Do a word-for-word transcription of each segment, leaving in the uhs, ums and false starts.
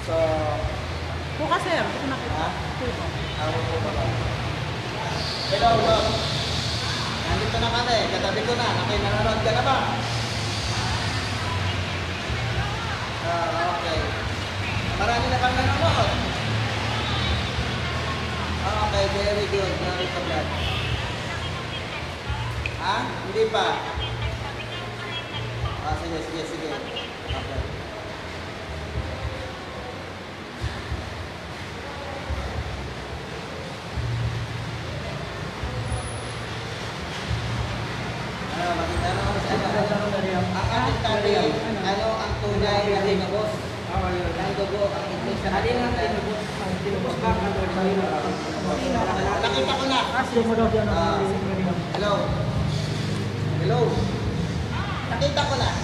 So, bukas sir, ito nakita. Ako po pala. Hello, hello. Nandito na kami, katabi ko na. Nakinanonood ka na ba? Ah, okay. Marami na kang nanonood. Okay, very good. Very good. Ha? Hindi pa? Ah, sige, sige, sige. Okay. Ano, makita na ako sa ano? Ang ating tabi, ano ang tunay na tinubos? Ang dugo, ang iglesia na tinubos. Tinubos ba? Nakita ko na. Hello. Hello. Nakita ko na.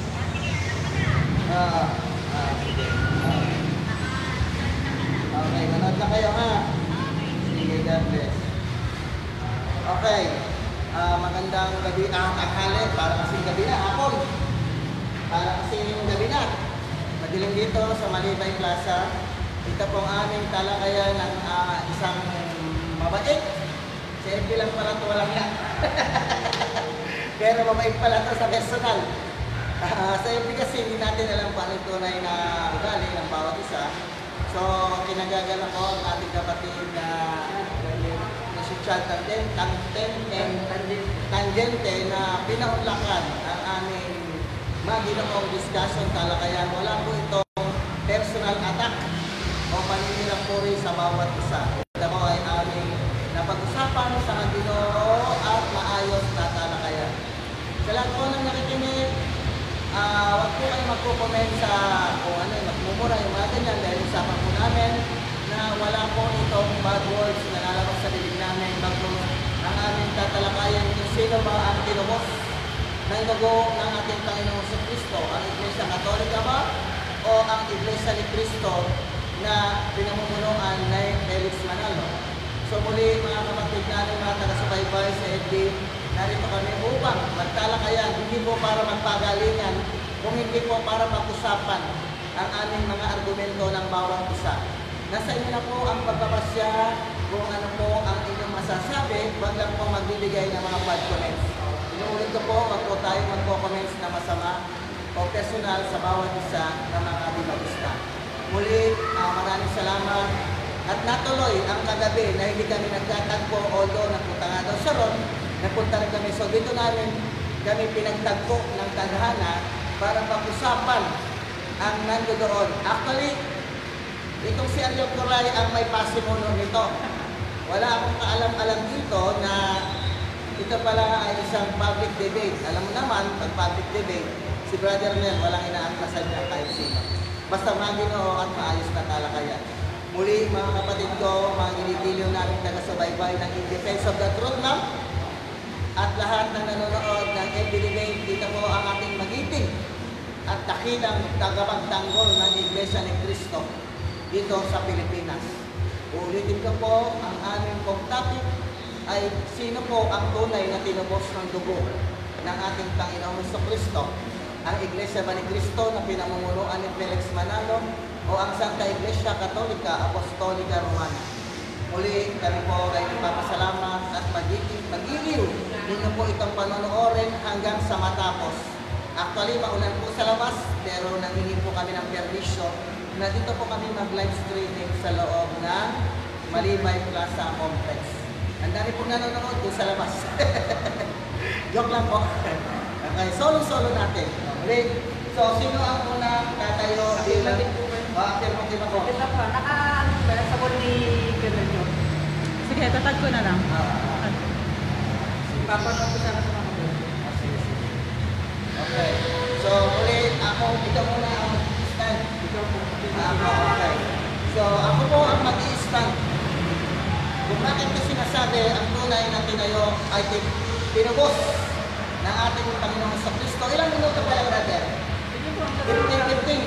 Ah, ah, sige. Okay, manood na kayo ha. Sige, God bless. Okay. Uh, magandang gabi, ah, tanghali, para kasing gabi na, hapon. Para kasing gabi na. Madilim dito sa Malibay Plaza. Ito pong aming talakayan ng uh, isang mabait. Si F B lang pala ito, walang yan. Pero mabait pala ito sa personal. Uh, sa F B kasi hindi natin alam paano ito na na ugali ng bawat isa. So, kinagagala ko ang ating kapatid na na si Chad Tangente na pinaunlakan ang aming maginoong discussion talakayan. Wala po itong personal attack o paninirang puri sa bawat isa. Ito mo ay aming napag-usapan sa Maginoo at maayos na talakayan. Sa lahat po ng nakikinig, uh, wag po kayo magpo-comment sa kung ano yung magmumura yung mga ganyan dahil usapan po namin na wala po itong bad words na lalabas sa bibig namin. Bagong ang aming tatalakayan kung sino ba ang tinubos ng dugo ng ating Panginoong sa Kristo. Ang Iglesia Katolika ba o ang Iglesia ni Kristo na pinamumunuan ni Felix Manalo. So muli mga kapatid natin, mga taga-subaybay sa F D, narito kami upang magtalakayan, hindi po para magpagalingan, kung hindi po para pag-usapan ang aming mga argumento ng bawat isa. Nasa inyo na po ang pagbabasya kung ano po ang inyong masasabi, wag lang po magbibigay ng mga bad comments. Inuulit ko po, wag po tayo magpo-comments na masama o personal sa bawat isa ng mga dibagista. Muli, uh, maraming salamat. At natuloy ang kagabi na hindi kami nagtatagpo, although napunta nga daw sa ron, napunta rin kami. So dito namin kami pinagtagpo ng tadhana para pag-usapan ang nandoon. Actually, itong si Ariel Coray ang may pasimuno nito. Wala akong kaalam-alam dito na ito pala ay isang public debate. Alam mo naman, pag public debate, si Brother Mel walang inaaklasan niya kahit sino. Basta Maginoo at maayos na talakayan. Muli mga kapatid ko, mga ginigiliw namin taga-subaybay ng In Defense of the Truth lang. At lahat ng nanonood ng F B Debate, dito po ang ating magiting at dakilang tagapagtanggol ng Iglesia ni Cristo dito sa Pilipinas. Uulitin ko po, ang aming pong topic ay sino po ang tunay na tinubos ng dugo ng ating Panginoong Kristo? Ang Iglesia ba ni Cristo na pinamumunuan ni Felix Manalo o ang Santa Iglesia Katolika Apostolika Romana? Muli kami po ay nagpapasalamat at mag-iliw ninyo po itong panonoorin hanggang sa matapos. Actually, maulan po sa labas pero nangingi po kami ng permisyo na dito po kami mag-live streaming sa loob ng Malibay Plaza Complex. Ang dami pong nanonood doon sa labas. Joke lang po. Okay, solo-solo natin. Okay. So, sino ang unang tatayo? Afirmative ako. Ito po, naka-sabon ni Melchor. Sige, tatag ko na lang. Ah. Papanood ko sana sa mga kapatid. Ah, sige, sige. Okay. So, ulit ako, ito muna ang stand. Ito po. Ako, okay. So, ako po ang mag-i-stand. Kung bakit ko sinasabi ang tunay na tinayo ay pinubos ng ating Panginoong sa Kristo. Ilang minuto pa lang, brother? fifteen, fifteen.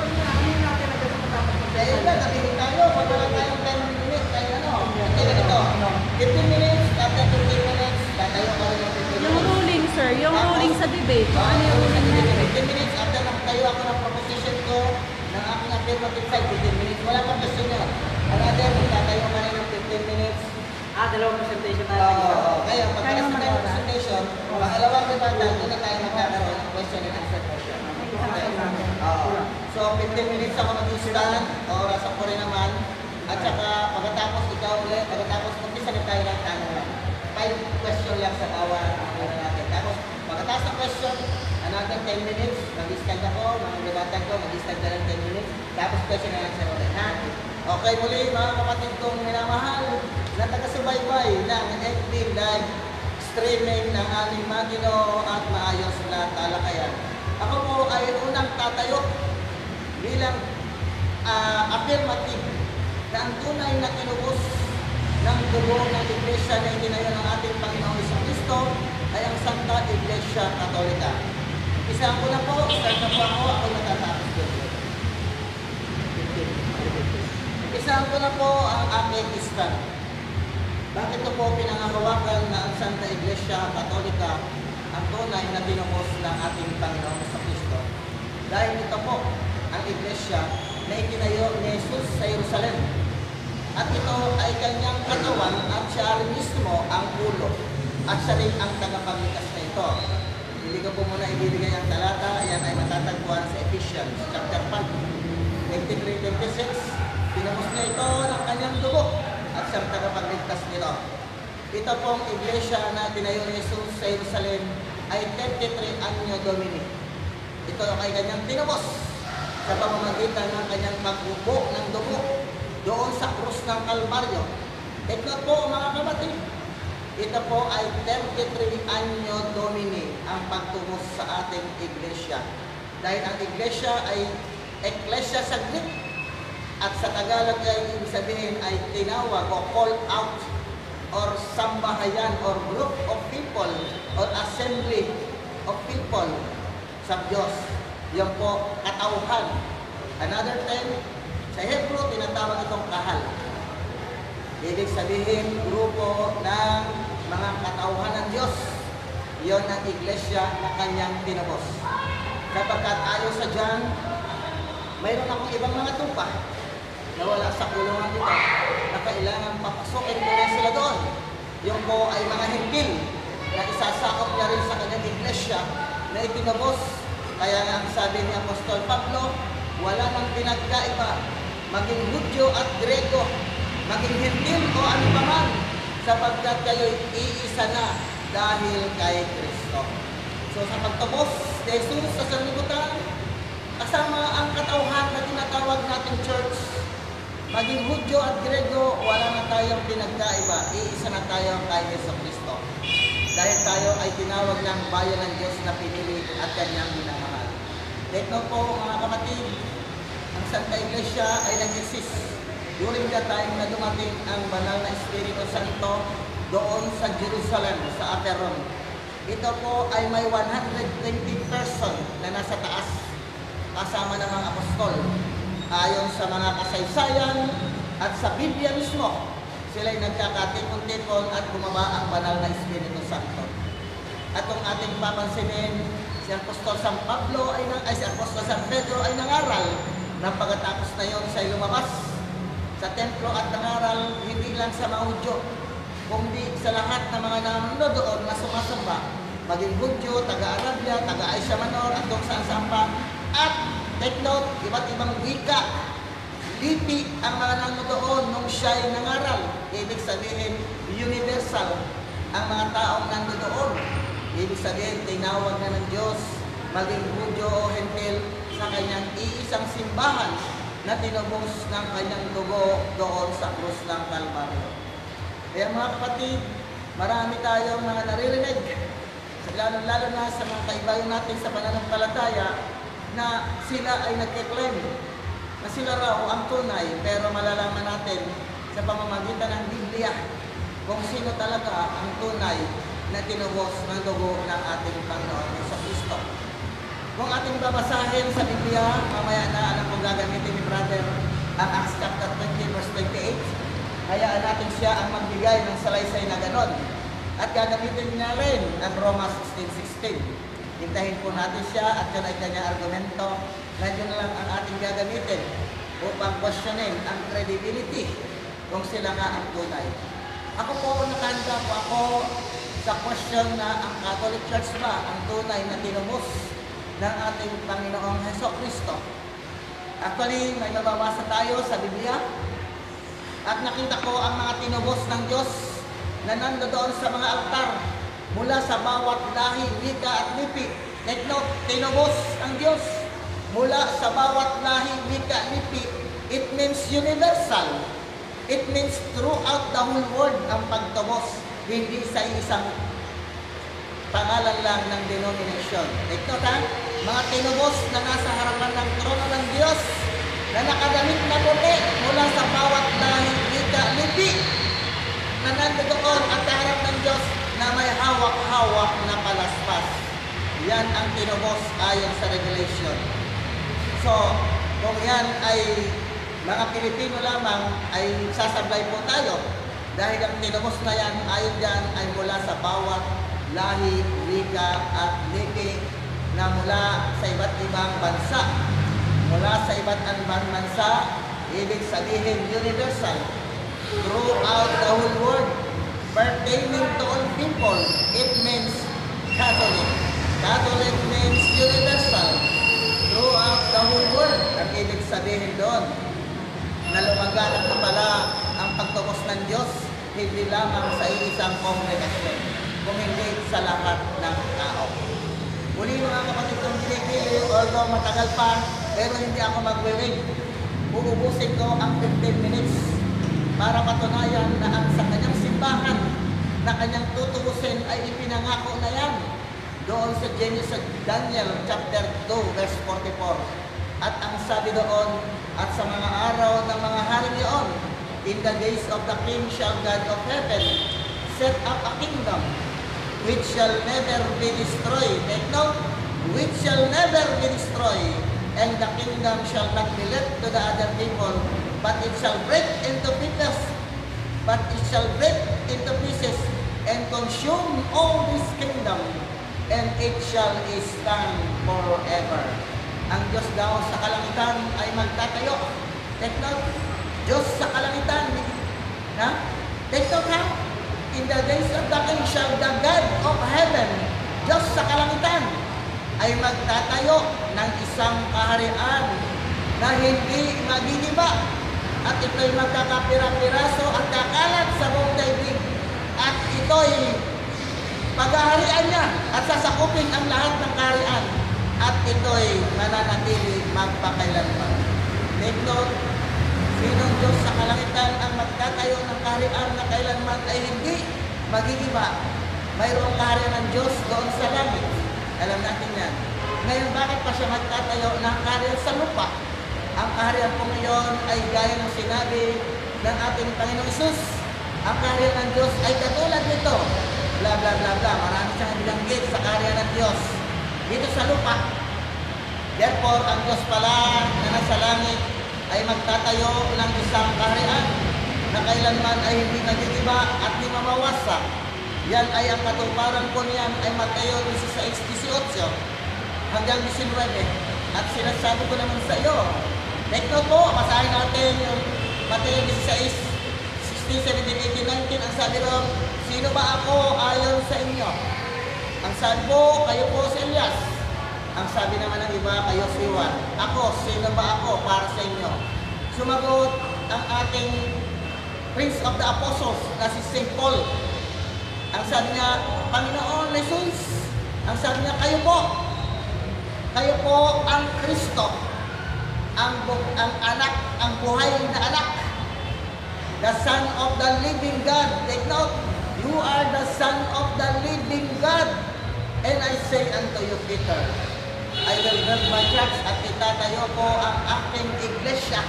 Kaya iba, nabihin tayo. Pag wala tayong ten minutes, tayo ano? Kaya ito, fifteen minutes, after fifteen minutes, tatayo ka rin ng fifteen minutes. Yung ruling, sir. Yung ruling sa debate. Ano yung ruling na debate? fifteen minutes, after nang tayo ako ng proposition ko, ng aking Another mag-inside, fifteen minutes. Wala pang question yun. Another, magtatayo ka rin ng fifteen minutes. Ah, dalawang presentation na Oo, lang. oh, kaya pag Kaya tayo naman ng wala. presentation, pangalawang debata, doon na tayo magkakaroon ng question and answer portion. Okay. Oo. So, fifteen minutes ako mag-stand, oras ako rin naman. At saka, pagkatapos ikaw ulit, pagkatapos umpisa na tayo ng tanong. Five question lang sa bawat ano natin. Tapos, pagkatapos ng question, another ten minutes, mag-stand ako, mga debatan ko, mag-stand na lang ten minutes. Tapos, question and answer ulit, ha? Okay, muli, mga kapatid kong minamahal, na taga-subaybay ng F B live streaming ng aming magino at maayos na talakayan. Ako po ay unang tatayo bilang uh, affirmative na ang tunay na kinubos ng dugo ng Iglesia na itinayo ng ating Panginoong Jesucristo ay ang Santa Iglesia Katolika. Isa ko na po, start na po ako, ako natatapos ko. Isa ko na po ang aking stand. Bakit ito po pinangahawakan na ang Santa Iglesia Katolika ang tunay na tinubos ng ating Panginoong Jesucristo? Dahil ito po ang Iglesia na itinayo ni Jesus sa Jerusalem. At ito ay kanyang katawan at siya rin mismo ang ulo at siya rin ang tagapagligtas na ito. Hindi ko po muna ibibigay ang talata, ayan ay matatagpuan sa Ephesians chapter five, twenty-three to twenty-six. Tinubos niya ito ng kanyang dugo at siyang tagapagligtas nito. Ito pong iglesia na tinayo ni Jesus sa Jerusalem ay thirty-three Anno Domini. Ito ay kanyang tinubos sa pamamagitan ng kanyang pagbubo ng dugo doon sa krus ng Kalbaryo. Ito po mga kapatid, ito po ay thirty-three Anno Domini ang pagtubos sa ating iglesia. Dahil ang iglesia ay Ecclesia sa Greek at sa Tagalog ay ibig sabihin ay tinawag o call out or sambahayan or group of people or assembly of people sa Diyos. Yan po, katauhan. Another term, sa Hebrew, tinatawag itong kahal. Ibig sabihin, grupo ng mga katauhan ng Diyos. Iyon ang iglesia na kanyang tinubos. Sapagkat ayon sa John, mayroon akong ibang mga tupa na wala sa kulungan ito na kailangan papasokin ko rin sila doon. Yung po ay mga hintil na isasakop niya rin sa kanyang iglesia na itinubos. Kaya nga ang sabi ni Apostol Pablo, wala nang pinagkaiba, maging Hudyo at Grego, maging hintil o ano pa man, sapagkat kayo'y iisa na dahil kay Kristo. So sa pagtubos ni Jesus sa sanlibutan, kasama ang katauhan na tinatawag nating church, maging Hudyo at Grego, wala na tayong pinagkaiba. Iisa na tayo kay Jesucristo. Dahil tayo ay tinawag ng bayan ng Diyos na pinili at kanyang minamahal. Ito po mga kapatid, ang Santa Iglesia ay nag-exist during the time na dumating ang banal na Espiritu Santo doon sa Jerusalem, sa Upper Room. Ito po ay may one hundred twenty person na nasa taas kasama ng mga apostol. Ayon sa mga kasaysayan at sa Biblia mismo, sila'y nagkakatipon-tipon at bumaba ang banal na Espiritu Santo. At kung ating papansinin, si Apostol San Pablo ay, ay si Apostol San Pedro ay nangaral na pagkatapos na yon siya'y lumabas sa templo at nangaral hindi lang sa mga Hudyo, kundi sa lahat ng mga nanonood doon na sumasamba, maging Hudyo, taga-Arabia, taga-Asia Minor at kung saan-saan pa. At take note, iba't ibang wika, lipi ang mga nanonood nung siya'y nangaral. Ibig sabihin, universal ang mga taong nanonood. Ibig sabihin, tinawag na ng Diyos, maging Hudyo o Hentil, sa kanyang iisang simbahan na tinubos ng kanyang dugo doon sa krus ng Kalbaryo. Kaya mga kapatid, marami tayong mga naririnig, lalo-lalo na sa mga kaibayan natin sa pananampalataya, na sila ay nagkiklaim na sila raw ang tunay, pero malalaman natin sa pamamagitan ng Biblia kung sino talaga ang tunay na tinubos ng dugo ng ating Panginoon Jesucristo. Kung ating babasahin sa Biblia, mamaya na alam kong gagamitin ni brother ang Acts chapter twenty verse twenty-eight, hayaan natin siya ang magbigay ng salaysay na ganon. At gagamitin niya rin ang Romans sixteen sixteen. Hintahin po natin siya at yun ay kanyang argumento na yun lang ang ating gagamitin. upang questionin ang credibility kung sila nga ang tunay. Ako po, nakahanda po ako sa question na ang Catholic Church ba ang tunay na tinubos ng ating Panginoong Jesucristo. Actually, may mababasa tayo sa Biblia at nakita ko ang mga tinubos ng Diyos na nandoon sa mga altar mula sa bawat lahi, wika at lipi. Take note, tinubos ang Diyos mula sa bawat lahi, wika, lipi. It means universal. It means throughout the whole world ang pagtubos, hindi sa isang pangalan lang ng denomination. Take note ha, mga tinubos na nasa harapan ng trono ng Diyos na nakadamit na puti mula sa bawat lahi, wika, lipi na nandoon at harap ng Diyos na may hawak-hawak na palaspas. Yan ang tinubos ayon sa Revelation. So, kung yan ay mga Pilipino lamang, ay sasablay po tayo. Dahil ang tinubos na yan, ayon dyan, ay mula sa bawat lahi, wika at lipi na mula sa iba't ibang bansa. Mula sa iba't ibang bansa, ibig sabihin universal. Throughout the whole world, pertaining to all people, it means Catholic. Catholic means universal. Throughout the whole world, ang ibig sabihin doon, na lumaganak na pala ang pagtubos ng Diyos, hindi lamang sa isang kongregasyon, kung hindi sa lahat ng tao. Muli mga kapatid kong pinipili, although matagal pa, pero hindi ako mag-willing. Uubusin ko ang fifteen minutes para patunayan na ang sa kanyang simbahan na kanyang tutubusin ay ipinangako na yan doon sa Genesis, Daniel chapter two verse forty-four. At ang sabi doon, at sa mga araw ng mga hari niyon, in the days of the king shall God of heaven set up a kingdom which shall never be destroyed. Take note, which shall never be destroyed, and the kingdom shall not be left to the other people, but it shall break into pieces, but it shall break into pieces and consume all this kingdom, and it shall stand forever. Ang Diyos daw sa kalangitan ay magtatayo. Take note, Diyos sa kalangitan. Ha? Take note ha? In the days of the king shall the God of heaven, Diyos sa kalangitan, ay magtatayo ng isang kaharian na hindi magigiba. At ito'y magkakapira-piraso at kakalat sa buong daigdig. At ito'y paghaharian niya at sasakupin ang lahat ng kaharian. At ito'y mananatili magpakailanman. Take note, sinong Diyos sa kalangitan ang magtatayo ng kaharian na kailanman ay hindi magigiba. Mayroong kaharian ng Diyos doon sa langit. Alam natin yan. Ngayon, bakit pa siya magtatayo ng kaharian sa lupa? Ang kaharian po ngayon ay gaya ng sinabi ng ating Panginoong Hesus. Ang kaharian ng Diyos ay katulad nito. Bla bla bla bla. Marami siyang bilanggit sa kaharian ng Diyos dito sa lupa. Therefore, ang Diyos pala na nasa langit ay magtatayo ng isang kaharian na kailanman ay hindi nagigiba at hindi mamawasa. Yan ay ang katuparan po niyan ay Mateo sixteen eighteen hanggang nineteen. At sinasabi ko naman sa iyo, take note po, basahin natin yung Mateo sixteen sixteen, seventeen, eighteen, nineteen. Ang sabi ron, sino ba ako ayon sa inyo? Ang sabi po, kayo po si Elias. Ang sabi naman ng iba, kayo si Juan. Ako, sino ba ako para sa inyo? Sumagot ang ating Prince of the Apostles na si Saint Paul. Ang sabi niya, Panginoon Jesus. Ang sabi niya, kayo po. Kayo po ang Kristo. Ang, ang anak, ang buhay na anak. The Son of the living God. Take note, you are the Son of the living God. And I say unto you, Peter, I will build my church at itatayo ko ang aking iglesia.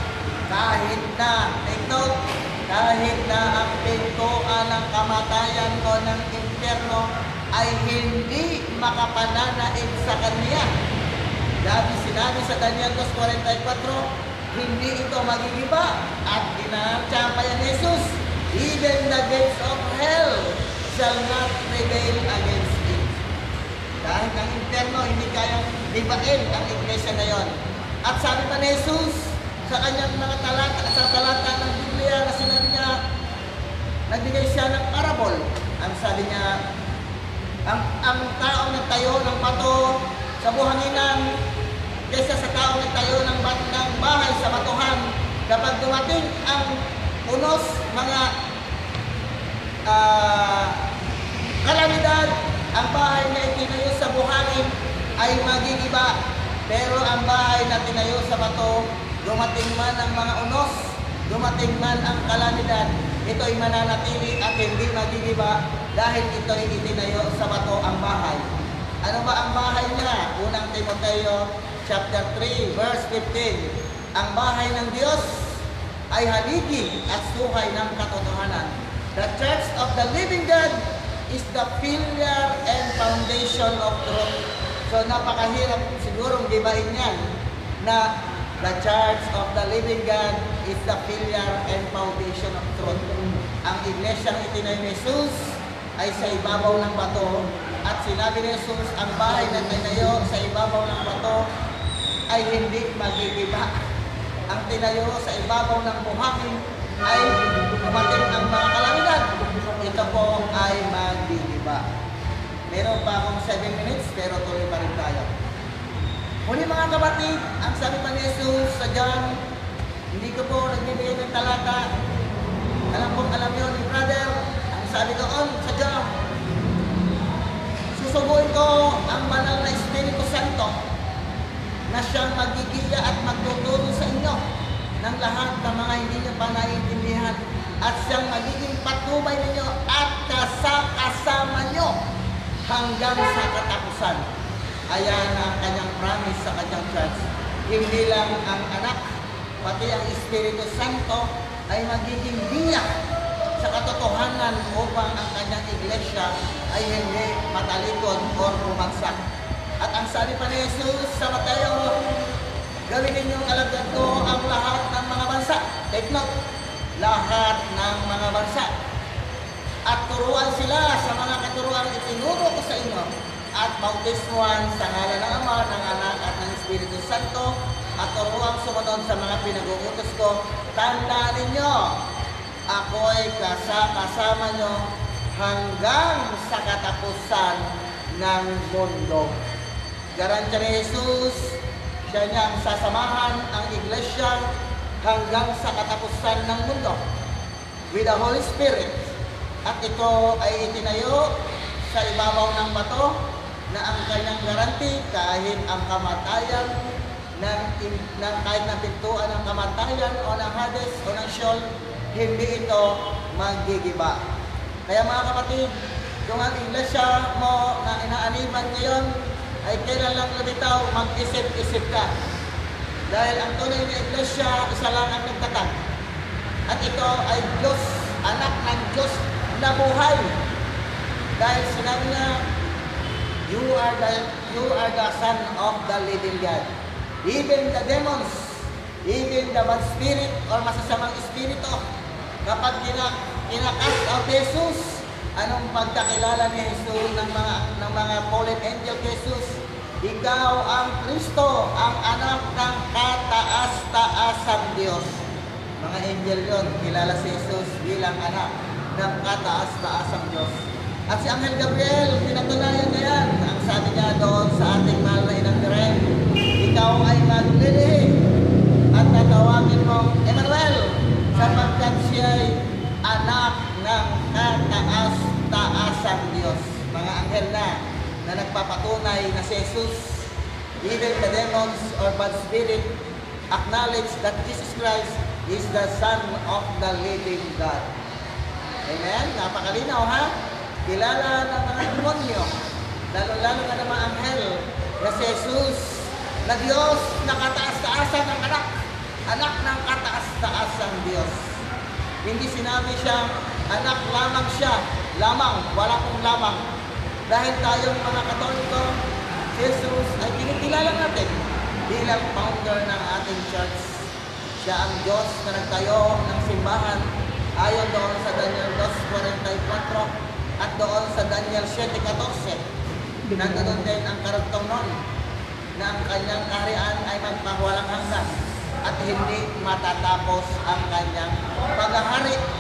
Kahit na, take note, kahit na ang pintuan ng kamatayan ko ng impyerno ay hindi makapananaig sa kanya. Dahil sinabi sa Daniel two forty-four, hindi ito magigiba at ginatsampa yan ni Jesus. Even the gates of hell shall not prevail against it. Dahil ang impyerno hindi kayang libain ang iglesia na yon. At sabi pa ni Jesus sa kanya, nagbigay siya ng parable. Ang sabi niya, ang, ang taong nagtayo ng bato sa buhanginan kaysa sa taong nagtayo ng, bat- ng bahay sa batuhan, kapag dumating ang unos, mga uh, kalamidad, ang bahay na itinayo sa buhangin ay magigiba. Pero ang bahay na tinayo sa bato, dumating man ang mga unos, dumating man ang kalamidad, ito ay mananatili at hindi magigiba dahil ito ay itinayo sa bato ang bahay. Ano ba ang bahay niya? Unang Timoteo chapter three verse fifteen. Ang bahay ng Diyos ay haligi at suhay ng katotohanan. The church of the living God is the pillar and foundation of truth. So napakahirap sigurong gibain yan na the church of the living God is the pillar and foundation of truth. Ang iglesyang itinayo ni Jesus ay sa ibabaw ng bato, at sinabi ni Jesus, ang bahay na tinayo sa ibabaw ng bato ay hindi magigiba. Ang tinayo sa ibabaw ng buhangin ay dumating ang mga kalamidad, ito po ay magigiba. Meron pa akong seven minutes pero tuloy pa rin tayo. Muli mga kapatid, ang sabi pa ni Jesus sa John, hindi ko po nagbibigay ng talata. Alam kong alam yun ni brother. Ang sabi doon sa John, susubuin ko ang banal na Espiritu Santo na siyang magigiya at magtuturo sa inyo ng lahat ng mga hindi nyo pa naiintindihan, at siyang magiging patnubay ninyo at kasakasama nyo hanggang sa katapusan. Ayan ang kanyang promise sa kanyang church. Hindi lang ang anak, pati ang Espiritu Santo ay magiging biyak sa katotohanan upang ang kanyang iglesia ay hindi matalikod o bumagsak. At ang sabi pa ni Jesus sa Mateo, gawin ninyong alagad ko ang lahat ng mga bansa. Take note, lahat ng mga bansa. At turuan sila sa mga katuruan itinuro ko sa inyo, at bautismuhan sa ngalan ng Ama, ng Anak, at ng Espiritu Santo, at turuan sumunod sa mga pinag-uutos ko. Tandaan ninyo, ako'y kasama nyo hanggang sa katapusan ng mundo. Garantiya ni Jesus, siya niyang sasamahan ang iglesia hanggang sa katapusan ng mundo with the Holy Spirit. At ito ay itinayo sa ibabaw ng bato na ang kanyang garanti kahit ang kamatayan ng, ng kahit ng pintuan ng kamatayan o ng Hades o ng Sheol, hindi ito magigiba. Kaya mga kapatid, kung ang iglesia mo na inaaniban ngayon ay kailan lang lumitaw, mag-isip-isip ka. Dahil ang tunay na iglesia, isa lang ang nagtatag. At ito ay Diyos, anak ng Diyos na buhay. Dahil sinabi niya, you are the, you are the son of the living God. Even the demons, even the bad spirit or masasamang espiritu, kapag kinakas out Jesus, anong pagkakilala ni Jesus ng mga ng mga fallen angel kay Jesus? Ikaw ang Kristo, ang anak ng kataas-taasang Diyos. Mga angel yon, kilala si Jesus bilang anak ng kataas-taasang Diyos. At si Anghel Gabriel, pinatunayan niya yan. Ang sabi niya doon sa ating mahal na inang direk, ikaw ay maglilihi at tatawagin mong Emmanuel, sapagkat siya'y anak ng kataas-taasang Diyos. Mga anghel na na nagpapatunay na si Jesus, even the demons or bad spirit, acknowledge that Jesus Christ is the Son of the living God. Amen? Napakalinaw ha? Kilala ng mga demonyo, lalo-lalo na ng mga anghel, na si Jesus, na Diyos na kataas-taasan ng anak, anak ng kataas-taasang Diyos. Hindi sinabi siyang anak lamang siya, lamang, wala kong lamang. Dahil tayong mga Katoliko, Jesus ay kinikilala natin bilang founder ng ating church. Siya ang Diyos na nagtayo ng simbahan ayon doon sa Daniel two forty-four at doon sa Daniel seven fourteen. Nandoon din ang karugtong noon na ang kanyang kaharian ay magpawalang hanggan at hindi matatapos ang kanyang paghahari.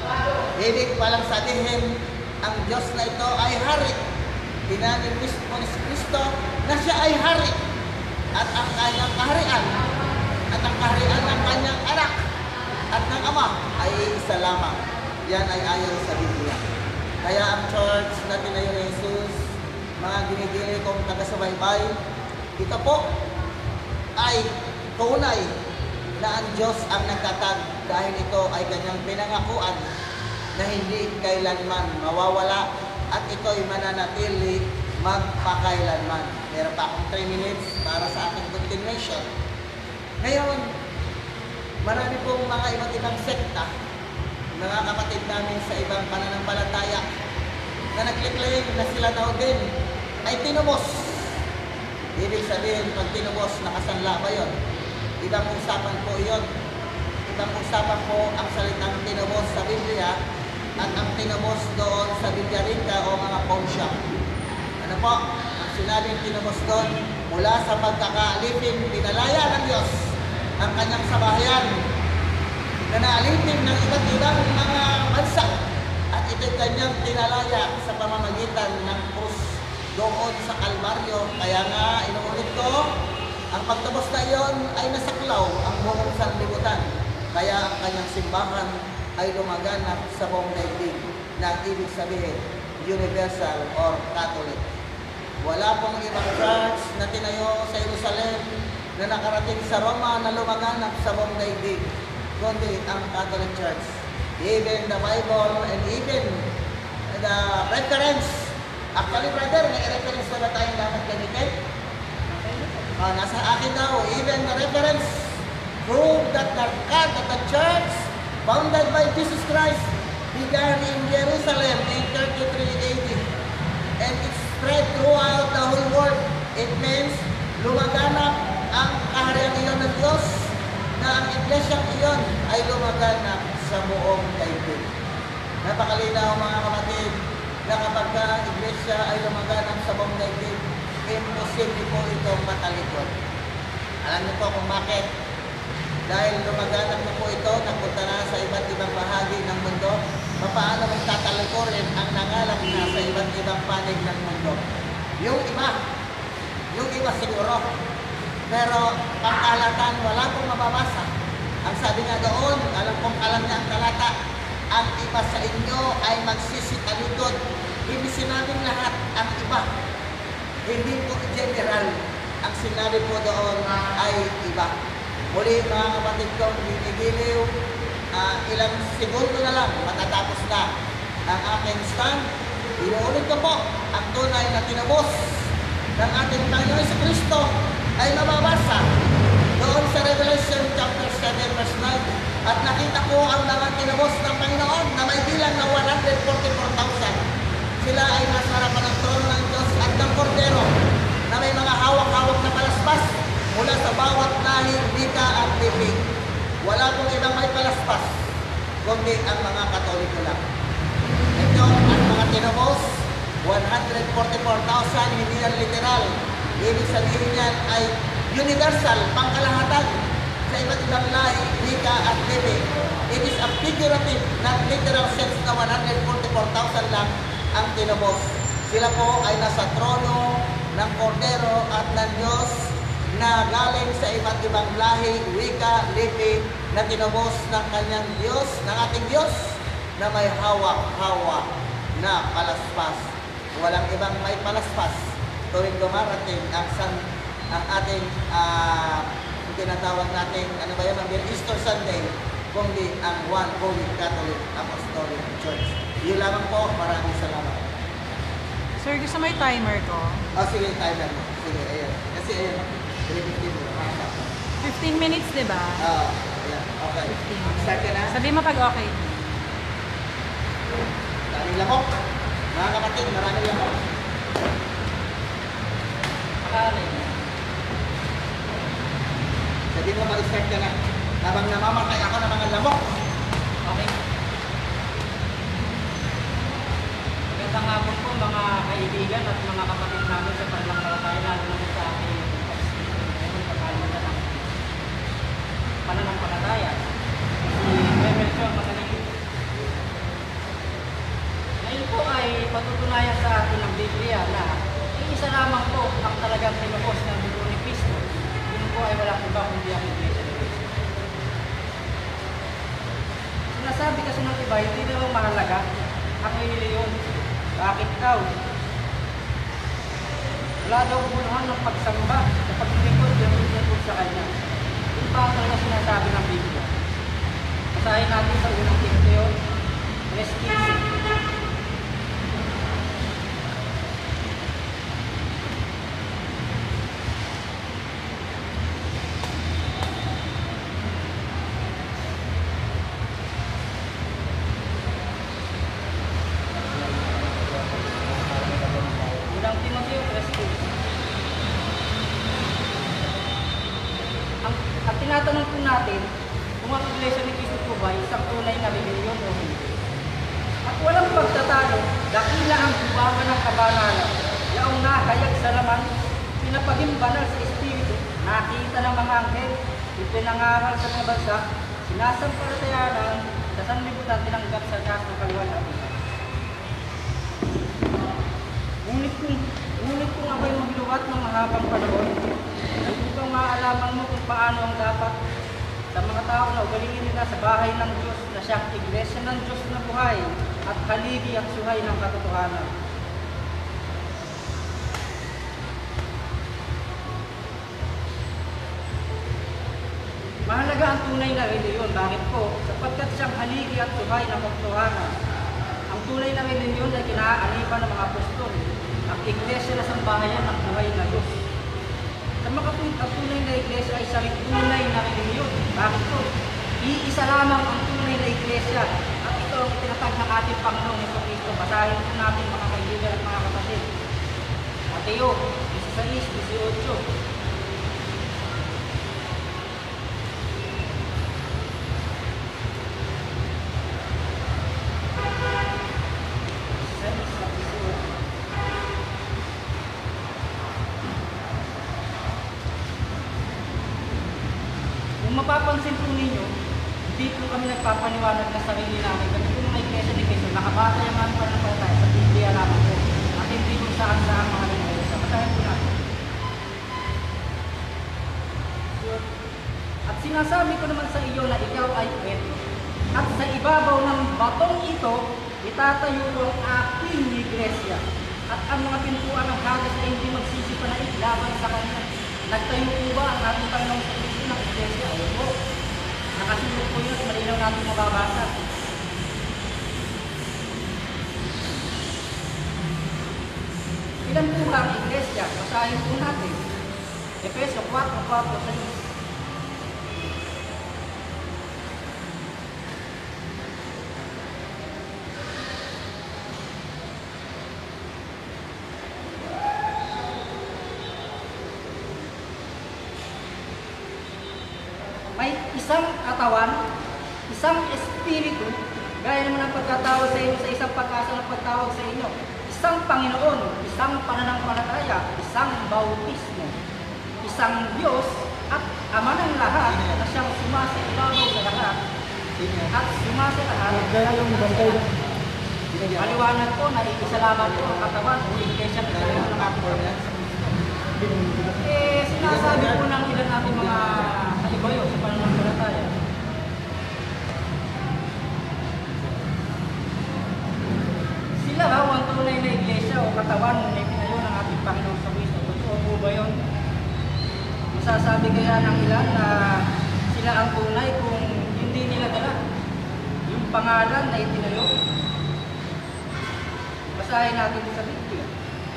Ibig palang sabihin, ang Diyos na ito ay hari. Tinanin mismo ni Kristo na siya ay hari. At ang kanyang kaharian, at ang kaharian ng kanyang anak, at ng Ama ay isa lamang. Yan ay ayon sa Biblia. Kaya ang church na tinayo ni Jesus, mga ginigili kong taga-subaybay, ito po ay tunay na ang Diyos ang nagtatag dahil ito ay kanyang pinangakuan na hindi kailanman mawawala at ito'y mananatili magpakailanman. Meron pa akong three minutes para sa aking continuation. Ngayon, marami pong mga iba't ibang sekta, mga kapatid namin sa ibang pananampalataya na nagkiklaim na sila daw din ay tinubos. Ibig sabihin, pag tinubos, nakasanla ba yun? Ibang usapan po yun. Ibang usapan po ang salitang tinubos sa Biblia at ang tinubos doon sa Bibliarika o mga pawn shop. Ano po? Ang sinabing tinubos doon, mula sa pagkakaalipin, pinalaya ng Diyos ang kanyang sabahayan na naalipin ng iba't ibang mga bansa at ito'y kanyang pinalaya sa pamamagitan ng krus doon sa Kalbaryo. Kaya nga, inuulit ko, ang pagtubos na iyon ay nasaklaw ang buong sanlibutan. Kaya ang kanyang simbahan ay lumaganap sa buong daigdig na ibig sabihin, universal or Catholic. Wala pong ibang church na tinayo sa Jerusalem na nakarating sa Roma na lumaganap sa buong daigdig, kundi ang Catholic Church. Even the Bible and even the reference. Actually, brother, may reference na ba tayong dapat gamitin? Uh, nasa akin daw, even the reference prove that the, that the church founded by Jesus Christ began in Jerusalem in thirty-three A D and it spread throughout the whole world. It means lumaganap ang kaharian iyon ng Diyos na ang iglesyang iyon ay lumaganap sa buong daigdig. Napakalinaw mga kapatid na kapag ka iglesia ay lumaganap sa buong daigdig, imposible po itong matalikod. Alam niyo po kung bakit? Dahil lumaganap na po ito, napunta na sa iba't ibang bahagi ng mundo, paano mong tatalikurin ang nangalap na sa iba't ibang panig ng mundo? Yung iba, yung iba siguro, pero pangkalatan, wala pong mababasa. Ang sabi nga doon, alam kong alam niya ang talata, ang iba sa inyo ay magsisitalikod. Hindi sinabing lahat, ang iba. Hindi po general. Ang sinabi po doon ay iba. Muli mga kapatid kong ginigiliw, uh, ilang segundo na lang, matatapos na ang aking stand. Inuulit ko po, ang tunay na tinubos ng ating Panginoon sa Kristo ay mababasa doon sa Revelation chapter seven verse nine. At nakita ko ang mga tinubos ng Panginoon na may bilang na one hundred forty-four thousand. Sila ay nasa harapan ng trono ng Diyos at ng Kordero na may mga hawak-hawak na palaspas mula sa bawat lahi, wika at bibig. Wala pong ibang may palaspas, kundi ang mga Katoliko lang. Ito ang mga tinubos, one hundred forty-four thousand, hindi yan literal. Ibig sabihin yan ay universal, pangkalahatan sa iba't ibang lahi, wika at bibig. It is a figurative, not literal sense na one hundred forty-four thousand lang ang tinubos. Sila po ay nasa trono ng Kordero at ng Diyos na galing sa iba't ibang lahi, wika, lipi na tinubos ng kanyang Diyos, ng ating Diyos na may hawak-hawak na palaspas. Walang ibang may palaspas tuwing dumarating ang, san, ang ating uh, tinatawag natin, ano ba yun, ang Easter Sunday, kundi ang One Holy Catholic Apostolic Church. Yun lamang po, maraming salamat. Sir, gusto mo yung timer ko? Oh, sige, timer mo. Sige, ayan. Kasi ayan, fifteen minutes, di ba? Oo, uh, ayan, okay. Start ka na? Sabi mo pag okay. Maraming lamok. Mga kapatid, maraming lamok. Maraming. Sabi mo mag-start ka na. Habang namamatay ako ng mga lamok. Okay. Magandang hapon po mga kaibigan at mga kapatid namin sa pananampalataya, lalo na sa aking pagkakalimutan ng pananampalataya. Si Melchor, Manalili. iba kundi ang iglesia ni Cristo. Sinasabi kasi ng iba, hindi naman mahalaga ang reliyon. Bakit daw? Wala daw bunuhan ng pagsamba sa paglilingkod ng sa Kanya. Yung pa talaga sinasabi ng Biblia. Basahin natin sa unang Timoteo, tres fifteen. Unang Timoteo, tres fifteen. Ang, ang tinatanong po natin, kung ang iglesia ni Cristo po ba isang tunay na reliyon o hindi. At walang pagtatalo, dakila ang hubangan ng kabanalan, yaong nakayag sa laman, pinapaging banal sa Espiritu, nakita ng mga anghel, ipinangaral sa mga bansa, sinasampalatayanan, sa sanlibutan tinanggap sa Diyos ng kaliwanagan. Ngunit kung, ngunit kung ako'y magluwat ng mahabang panahon, upang maalaman mo kung paano ang dapat sa mga tao na ugalingin nila sa bahay ng Diyos na siyang iglesia ng Diyos na buhay at haligi at suhay ng katotohanan. Mahalaga ang tunay na reliyon. Bakit po? Sapagkat siyang haligi at suhay ng katotohanan. Ang tunay na reliyon ay kinaanipan ng mga apostol. Ang iglesia na sambahayan ng buhay na Diyos. Sa mga tunay na iglesia ay isang tunay na reliyon. Bakit po? Iisa lamang ang tunay na iglesia. At ito ang itinatag ng ating Panginoong Jesucristo. Basahin po natin mga kaibigan at mga kapatid. Mateo, sixteen, eighteen. Kung mapapansin po ninyo, hindi po kami nagpapaniwanag na sarili namin. Kami po mga iglesia ni Cristo, nakabatay ang mga pananampalataya sa Biblia namin po. At hindi kung saan saan mga iglesia. Basahin po natin. At sinasabi ko naman sa iyo na ikaw ay Pedro. At sa ibabaw ng batong ito, itatayo ko ang aking iglesia. At ang mga pintuan ng Hades ay hindi magsisipanaig laban sa kanya. Nagtayo po ba ang ating Panginoong sa Kristo ng iglesia? O po. Nakasunod po yun at malinaw natin mababasa. Ilan po ba ang iglesia? Basahin po natin. Efeso four four six. May isang katawan, isang espiritu, gaya naman ang pagkatawag sa inyo sa isang pag-asa ng pagtawag sa inyo, isang Panginoon, isang pananampalataya, isang bautismo, isang Diyos at Ama ng lahat na siyang sumasa-ibabaw sa lahat at sumasa lahat. Maliwanag po na ikisalamat po ang katawan o iglesia ng Panginoon ng ating Panginoon. Eh, sinasabi po ng ilan natin mga kaibayo sa pananampalataya. Sila raw ang tunay na iglesia o katawan na itinayo ng ating Panginoon sa Kristo. Totoo po ba yun? Masasabi kaya ng ilan na sila ang tunay kung hindi nila dala yung pangalan na itinayo? Basahin natin sa Biblia.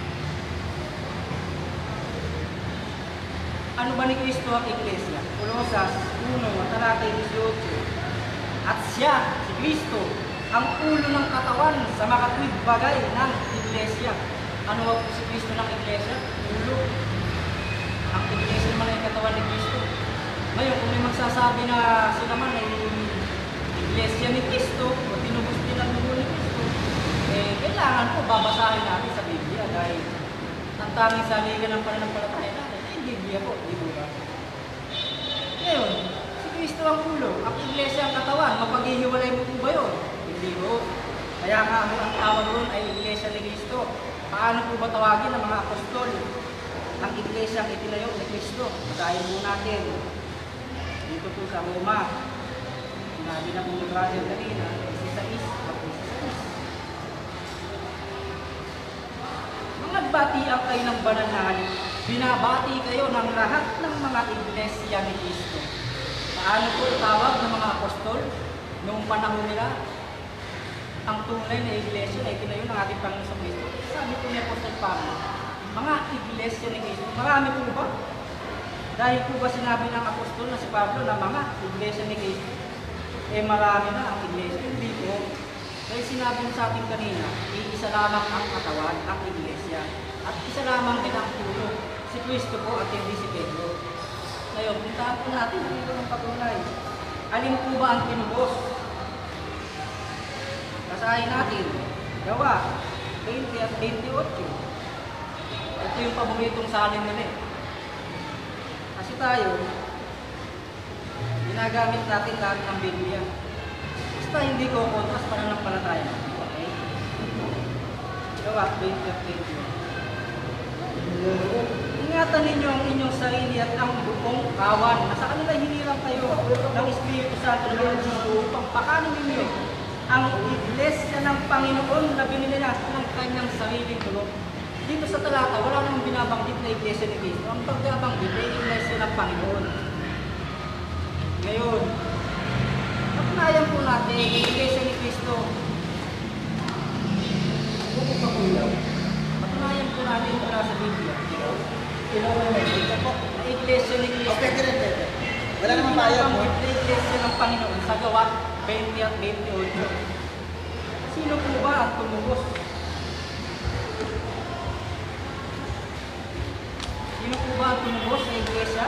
Ano ba ni Kristo ang iglesia? Kolosas one, talata eighteen. At siya, si Kristo, ang ulo ng katawan sa makatwid bagay ng iglesia. Ano ba si Kristo ng iglesia? Ulo. Ang iglesia naman ay katawan ni Kristo. Ngayon, kung may magsasabi na sila man ay iglesia ni Kristo o tinubos din ang dugo ni Kristo, eh, kailangan po babasahin natin sa Biblia dahil ang tanging saligan ng pananampalataya natin ay Biblia po, di ba? Ngayon, si Kristo ang ulo, ang iglesia ang katawan, mapaghihiwalay mo po ba yun? Hindi po. Kaya nga ang tawag doon ay iglesia ni Kristo. Paano po ba tawagin ang mga apostol? Ang iglesia ang itinayo ni Kristo. Basahin po natin. Dito po sa Roma, sinabi na po ni brother kanina, isa is, tapos isa is. Nung nagbatian kayo ng banal na halik, binabati kayo ng lahat ng mga iglesia ni Cristo. Paano po tawag ng mga apostol noong panahon nila? Ang tunay na iglesia na itinayo ng ating Panginoon sa Cristo. Sabi po ni Apostol Pablo, mga iglesia ni Cristo. Marami po ba? Dahil po ba sinabi ng apostol na si Pablo na mga iglesia ni Cristo? Eh marami na ang iglesia. Hindi po. Dahil sinabi sa atin kanina, iisa lamang ang katawan, ang iglesia. At isa lamang din ang ulo. Si Cristo po at hindi si Pedro. Ngayon, puntahan po natin dito ng patunay. Alin po ba ang tinubos? Basahin natin. Gawa, twenty at twenty-eight. Ito yung paboritong salin nila eh. Kasi tayo, ginagamit natin lahat ng Biblia. Basta hindi ko kontras pananampalataya. Okay? Gawa, twenty at twenty-eight. Ingatan ninyo ang inyong sarili at ang buong kawan na sa kanila hiniram kayo ng Espiritu Santo ng mga Diyos upang pakanin ninyo ang iglesia ng Panginoon na binili natin ng kanyang sariling dugo. Dito sa talata, wala namang binabanggit na iglesia ni Cristo. Ang pagkabanggit ay iglesia ng Panginoon. Ngayon, patunayan po natin ang iglesia ni Cristo. Patunayan po natin mula sa Biblia. Na iglesia ni Cristo. Okay, dire, dire. Wala namang bayad mo. Na iglesia ng Panginoon sa gawa twenty at twenty-eight. Sino po ba ang tumubos? Sino po ba ang tumubos sa iglesia?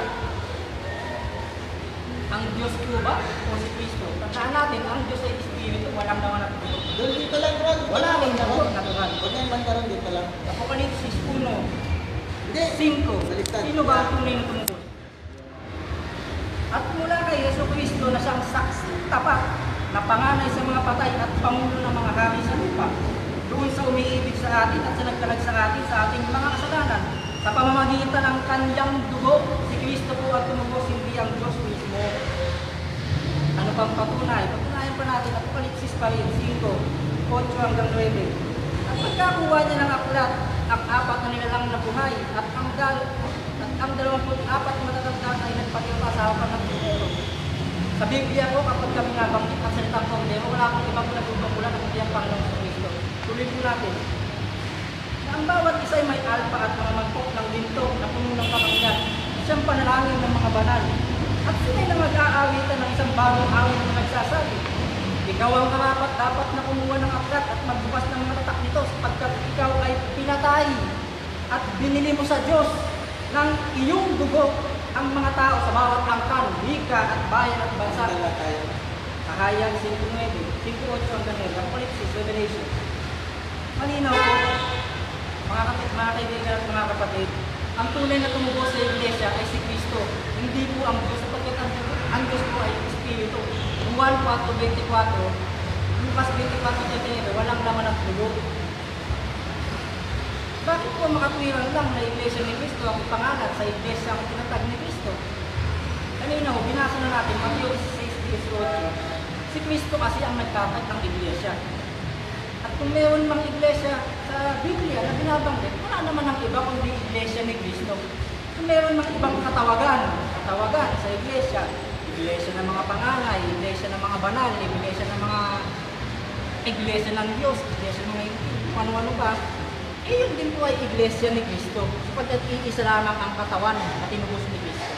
Ang Diyos po ba o si Cristo? Tandaan natin, ang Diyos ay Espiritu, walang naman at tumubos. Doon dito lang, bro. Wala rin naman natural. Huwag na yung bantaran dito lang. Apokalipsis one, Hindi. cinco. Baliktad. Sino ba ang tunay na tumubos? At mula kay Yesu Cristo na siyang saksi tapat na panganay sa mga patay at pangulo ng mga hari sa lupa, doon sa umiibig sa atin at sa nagtalag sa atin sa ating mga kasalanan, sa pamamagitan ng kanyang dugo, si Cristo po at tumubos, hindi ang Diyos mismo. Ano pang patunay? Patunayan pa natin, Apokalipsis pa rin, five, eight hanggang nine. At pagkakuha niya ng aklat, ang apat na nilalang na buhay, at ang dal, at ang dalawampu't apat na matatanda ay nagpatiwa sa harapan ng Kordero. Sa Biblia ko, kapag kami nabanggit ang salitang Kordero, wala akong ibang pinagbubulan ng hindi ang Panginoon sa Kristo. Tuloy po natin. Na ang bawat isa ay may alpa at mga mangkok ng linto na puno ng kapangyarihan. Siyang panalangin ng mga banal. At sila'y na mag-aawitan ng isang bagong awit na nagsasabi, ikaw ang karapat dapat na kumuha ng aklat at magbukas ng mga tatak nito sapagkat ikaw ay pinatay at binili mo sa Diyos ng iyong dugo ang mga tao sa bawat angkan, wika at bayan at bansa. Kahayag five nine, five eight hanggang nine, Apokalipsis, Revelation. Malinaw po, mga kapit, mga kaibigan at mga kapatid, ang tunay na tumubos sa iglesia ay si Cristo. Hindi po ang Diyos, sapagkat ang, ang Diyos po ay Espiritu. Juan four twenty-four, Lucas twenty-four twenty-nine, walang laman at dugo. Bakit po makatwiran lang na iglesia ni Cristo ang pangalan sa iglesia ang tinatag ni Cristo? Kanina ho, binasa na natin, Matthew six eight. Si Cristo kasi ang nagtatag ng iglesia. At kung meron mang iglesia sa Biblia na binabanggit, wala naman ang iba kundi iglesia ni Cristo. Kung meron mang ibang katawagan, katawagan sa iglesia, iglesia ng mga panganay, iglesia ng mga banal, iglesia ng mga iglesia ng Diyos, iglesia ng mga ano-ano ba, eh yun din po ay iglesia ni Cristo, sapagkat iisa lamang ang katawan na tinubos ni Cristo.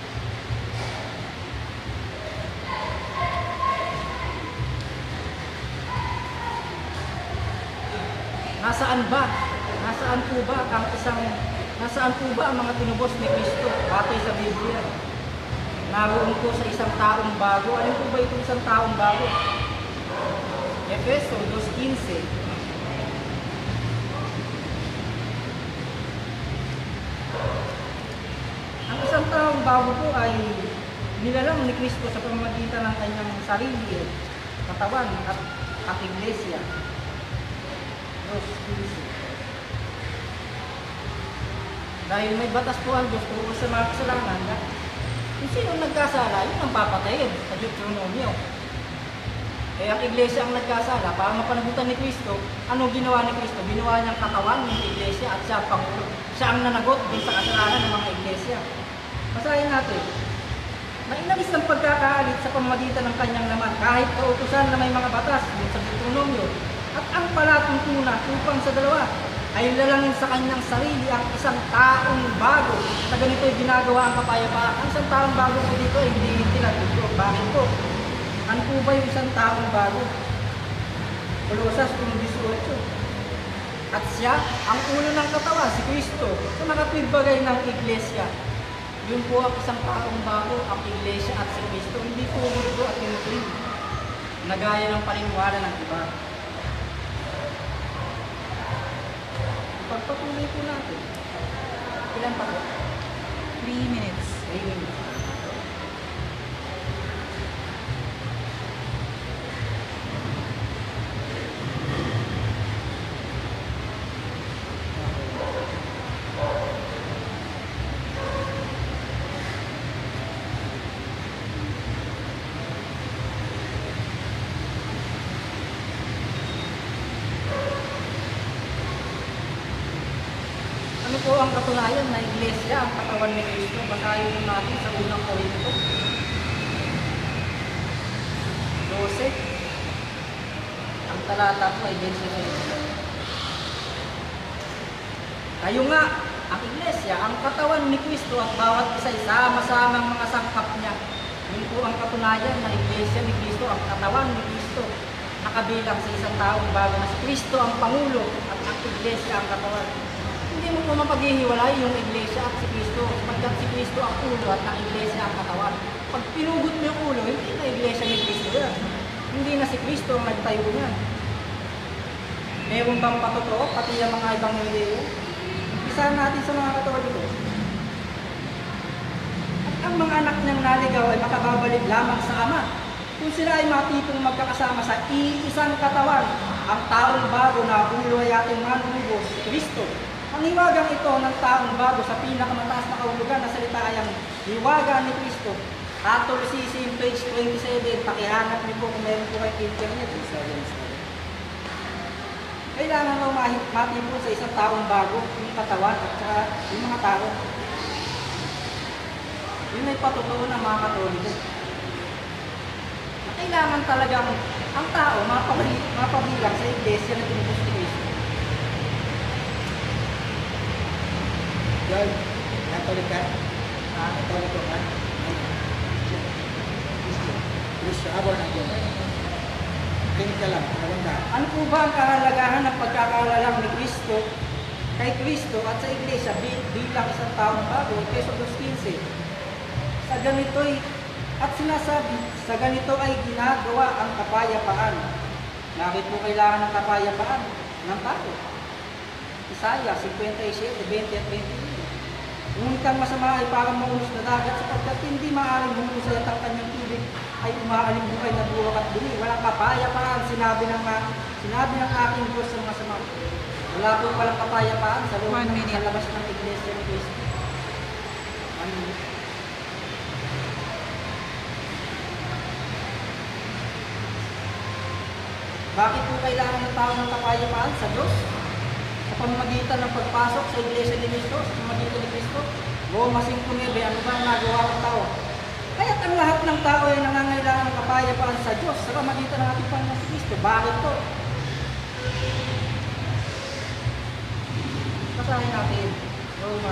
Nasaan ba? Nasaan po ba ang isang nasaan po ba ang mga tinubos ni Cristo batay sa Biblia? Naroon po sa isang taong bago. Alin po ba itong isang taong bago? Efeso two fifteen. Ang isang taong bago po ay nilalang ni Cristo sa pamamagitan ng kanyang sarili, katawan at, at iglesia. Dahil may batas po ang Diyos tungkol sa mga kasalanan, Kung sino nagkasala, yun ang papatayin sa Deuteronomio. Eh, ang iglesia ang nagkasala, para mapanagutan ni Kristo, ano ginawa ni Kristo? Ginawa niyang katawan ng iglesia at siya ang pangulo. Siya ang nanagot din sa kasalanan ng mga iglesia. Basahin natin. Na inalis ng pagkakaalit sa pamamagitan ng kanyang laman, kahit kautusan na may mga batas dun sa Deuteronomio, at ang palatuntunan upang sa dalawa ay lalangin sa kanyang sarili ang isang taong bago. Sa ganito'y ginagawa ang kapayapaan. Ang isang taong bago po dito ay hindi tinaturo. Bakit po? Ano po ba yung isang taong bago? Kolosas one eighteen. At siya, ang ulo ng katawan, si Kristo, sa nakatwibagay ng iglesia. Yun po ang isang taong bago, ang iglesia at si Kristo. Hindi po gusto at tinutulog. Nagaya ng paniniwala ng iba. Pagpatuloy po natin. Ilan pa po? Three minutes. three minutes. Ano po ang katunayan na iglesia ang katawan ni Kristo? Basahin mo natin sa unang Korinto twelve. Ang talata po ay twenty-seven. Kayo nga, ang iglesia, ang katawan ni Kristo at bawat isa sama-samang mga sangkap niya. Yun po ang katunayan na iglesia ni Kristo, ang katawan ni Kristo, nakabilang sa isang taong bago na si Kristo ang Pangulo at ang iglesia ang katawan. Hindi mo po mapaghihiwalay yung iglesia at si Kristo, sapagkat si Kristo ang ulo at ang iglesia ang katawan. Pag pinugot mo yung ulo, hindi na iglesia ni Kristo yan. Hindi na si Kristo ang nagtayo niyan. Meron bang patotoo, pati yung mga ibang Evangelyo? Umpisahan natin sa mga Katoliko. At ang mga anak niyang naligaw ay makababalik lamang sa Ama. Kung sila ay matipong magkakasama sa iisang katawan, ang taong bago na ulo ay ating manunubos, si Kristo. Ang hiwagang ito ng taong bago sa pinakamataas na kahulugan na salita ay ang hiwaga ni Kristo. Atol C C page twenty-seven, pakihanap niyo po kung meron po kayo internet. Kailangan mo matipon sa isang taong bago, yung katawan at saka yung mga tao. Yun ay patotoo ng mga Katoliko. Kailangan talagang ang tao mapabilang sa iglesia na tinubos ni Kristo. Yun, Katolik ka? Ah, Katoliko ka? Kristo, abo na yun. Kinig ka lang, maganda. Ano po ba ang kahalagahan ng pagkakalalang ni Kristo kay Kristo at sa iglesia bilang isang taong bago? Efeso two fifteen. Sa ganito'y, at sinasabi, sa ganito ay ginagawa ang kapayapaan. Bakit po kailangan ng kapayapaan ng tao? Isaiah fifty-seven, twenty at twenty-one. Ngunit ang masama ay parang maunos na dagat sapagkat hindi maaaring humusay at ang kanyang tubig ay umaaling buhay na buwak at dumi. Walang kapayapaan, sinabi ng, sinabi ng aking Diyos sa masama. Wala po palang kapayapaan sa loob ng sa labas ng iglesia ni Kristo. One minute. Bakit po kailangan ng tao ng kapayapaan sa Diyos? Sa pamamagitan ng pagpasok sa iglesia ni Kristo, sa pamamagitan ni Kristo, Roma five nine, ano ba ang nagawa ng tao? Kaya't ang lahat ng tao ay nangangailangan ng kapayapaan sa Diyos sa pamamagitan ng ating Panginoon si Kristo. Bakit po? Basahin natin, Roma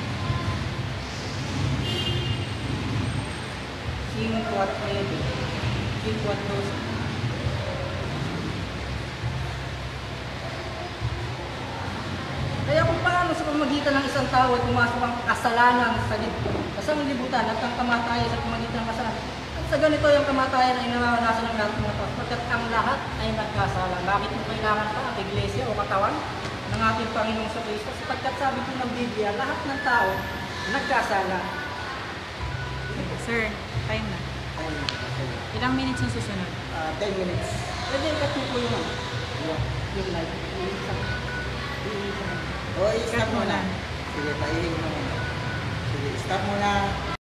five at nine, five at twelve. Kaya kung paano sa pamamagitan ng isang tao ay pumasok ang kasalanan sa libutan at ang kamatayan sa pamamagitan ng kasalanan. At sa ganito yung kamatayan ay naranasan ng lahat ng mga tao. Pagkat ang lahat ay nagkasala. Bakit mo kailangan pa ang iglesia o katawan ng ating Panginoong sa Kristo? Sapagkat sabi po ng Biblia, lahat ng tao nagkasala. Sir, time na. Ilang minutes yung susunod? Uh, ten minutes. Pwede yung katupo yung ano? Yung live. O, i-stop muna. Sige, paihing mo muna. Sige, stop muna.